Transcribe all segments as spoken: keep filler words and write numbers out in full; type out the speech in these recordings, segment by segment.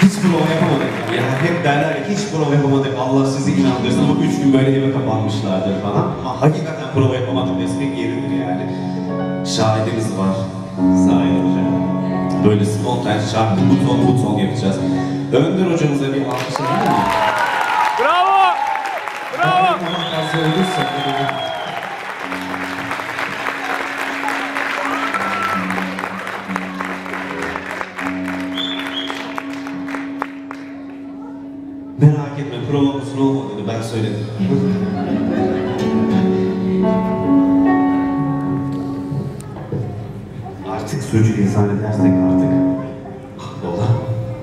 Hiç prova yapamadık. Yani hep derler ya hiç prova yapamadık. Allah sizi inandırsın ama üç gün böyle eve kapanmışlardır falan. Ama hakikaten prova yapamadık destek yeridir yani. Şahidimiz var. Sahip hocam. Böyle spontan şarkı buton buton yapacağız. Önder hocamıza bir alkış alır mı? Bravo! Bravo! Fazla olursa merak etme, provamızın olmadığını ben söyledim. Artık sürücü insan edersek artık haklı olan.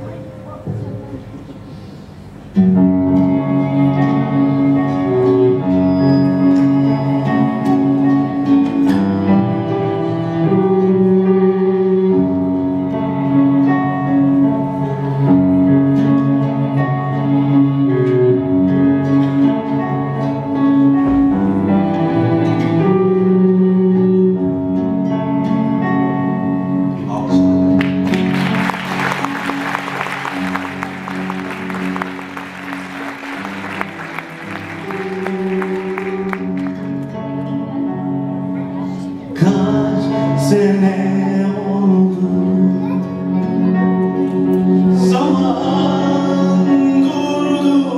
Kaç sene oldu, zaman durdu,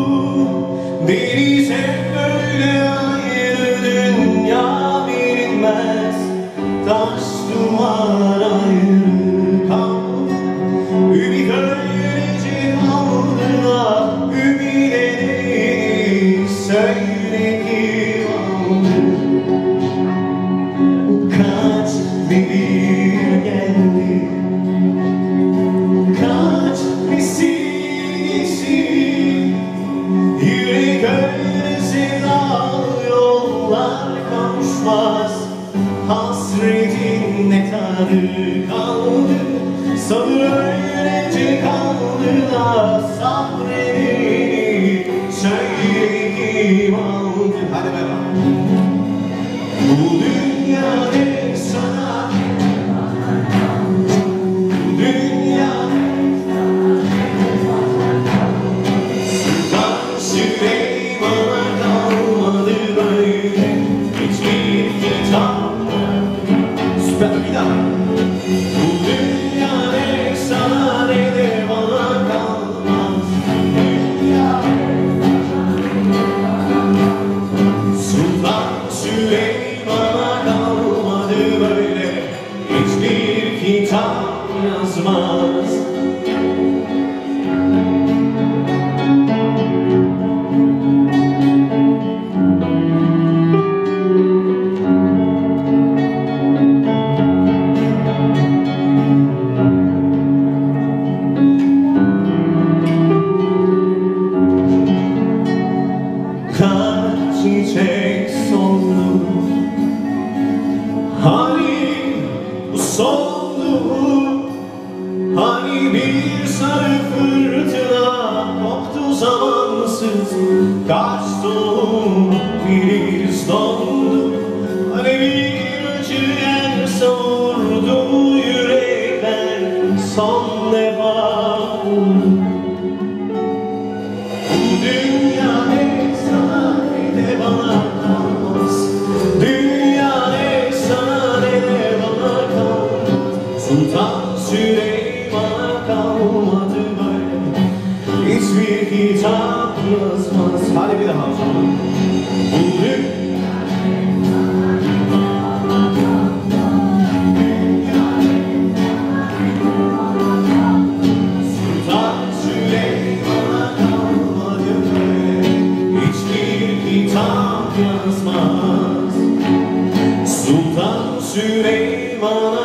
deniz hep böyle ayrı, dünya bilinmez, taş duvar ayrı kaldı, ümit öylece kaldı da, ümit edeni söyle kim aldı. Kaç devir geldi, kaç nesil geçti, yürek öyle sevdalı yollar kavuşmaz, hasretin ne tadı kaldı, sabır öylece kaldı da sabredeni söyle kim aldı. Hadi beraber. Bu dünya hep sana, bu dünya Sultan Süleyman'a kalmadı böyle hiçbir kitap. Süper, bir daha. Bu dünya ne sana ne de bana kalmaz. Dünya Sultan Süleyman'a kalmadı böyle hiçbir kitap yazmaz. Kaç çiçek soldu, hani bu soldu, hani bir sarı fırtına koptu zamansız, kaç soğuk bir iz dondu, hani bir acı yer savurdu yürekler son defa. Bu dünya ne sana ne de bana kalmaz, dünya ne sana ne de bana kalmaz. Sultan Süleyman'a kalmadı böyle hiçbir kitap yazmaz. Hadi bir daha sonra. Bu dünya Sultan Süleyman'a kalmadı böyle hiçbir kitap yazmaz. Sultan Süleyman'a